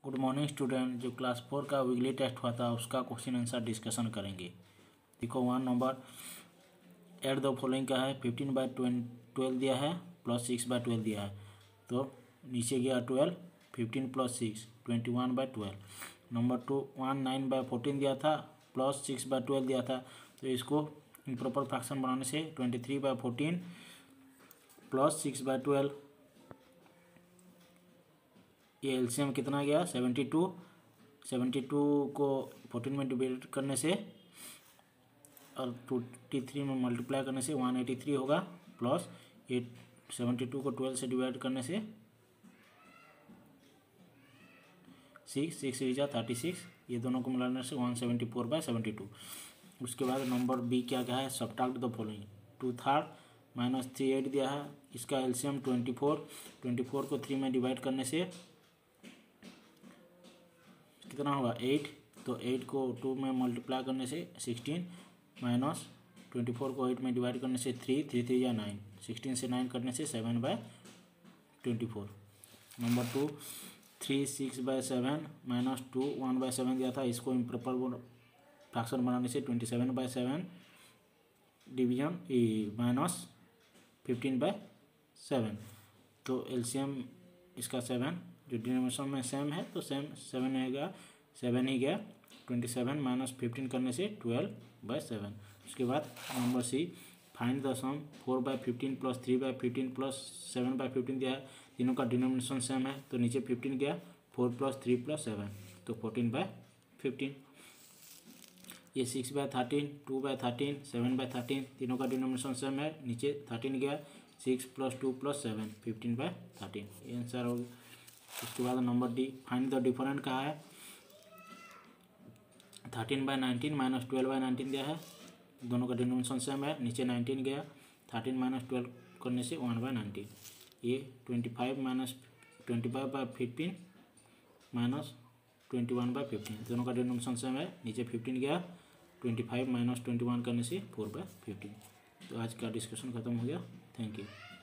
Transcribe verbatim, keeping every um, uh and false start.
Good morning student. जो class four का weekly test हुआ था उसका क्वेश्चन आंसर डिस्कशन करेंगे। देखो one number eight the following का है। फिफ्टीन बाई ट्वेल्व दिया है प्लस सिक्स बाई ट्वेल्व दिया है, तो नीचे गया twelve, fifteen plus six twenty one by twelve. Number two one nine by fourteen दिया था प्लस सिक्स बाई ट्वेल्व दिया था, तो इसको इम्प्रॉपर फ्रैक्शन बनाने से twenty three by fourteen plus six by twelve. ये एलसीएम कितना गया सेवेंटी टू। सेवेंटी टू को फोर्टीन में डिवाइड करने से और ट्वेंटी थ्री में मल्टीप्लाई करने से वन एटी थ्री होगा, प्लस एट सेवेंटी टू को ट्वेल्व से डिवाइड करने से सिक्स सिक्स जा थर्टी सिक्स, ये दोनों को मिलाने से one seventy four by seventy two. उसके बाद नंबर बी क्या क्या है, subtract the following. Two third minus three eight दिया है, इसका LCM twenty four. Twenty four को थ्री में डिवाइड करने से कितना होगा एट, तो एट को टू में मल्टीप्लाई करने से सिक्सटीन, माइनस ट्वेंटी फोर को एट में डिवाइड करने से थ्री, थ्री थ्री या नाइन, सिक्सटीन से नाइन करने से seven by twenty four. Number two three six by seven minus two one by seven दिया था, इसको इम्प्रॉपर फ्रैक्शन बनाने से twenty seven by seven division minus fifteen by seven, तो एलसीएम इसका सेवन, जो डिनोमिनेशन में सेम है तो सेम सेवन हो गया, सेवन ही गया। ट्वेंटी सेवन माइनस फिफ्टीन करने से ट्वेल्व बाई सेवन। उसके बाद number C find the sum. Four by fifteen plus three by fifteen plus seven by fifteen दिया है, तीनों का डिनोमिनेशन सेम है तो नीचे फिफ्टीन गया, four plus three plus seven तो फोर्टीन बाई फिफ्टीन। ये six by thirteen, two by thirteen, seven by thirteen, तीनों का डिनोमिनेशन सेम है, नीचे थर्टीन गया, six plus two plus seven fifteen by thirteen, ये आंसर हो गया। उसके बाद number D find the different कहा है। Thirteen by nineteen minus twelve by nineteen दिया है, दोनों का डिनोमिनेशन सेम है, नीचे नाइनटीन गया, थर्टीन माइनस ट्वेल्व करने से वन बाई नाइनटीन। ये twenty five minus twenty five by fifteen minus twenty one by fifteen, दोनों का डिनोमिनेशन सेम है, नीचे फिफ्टीन गया, twenty five minus twenty one करने से फोर बाई फिफ्टीन। तो आज का डिस्कशन खत्म हो गया। Thank you.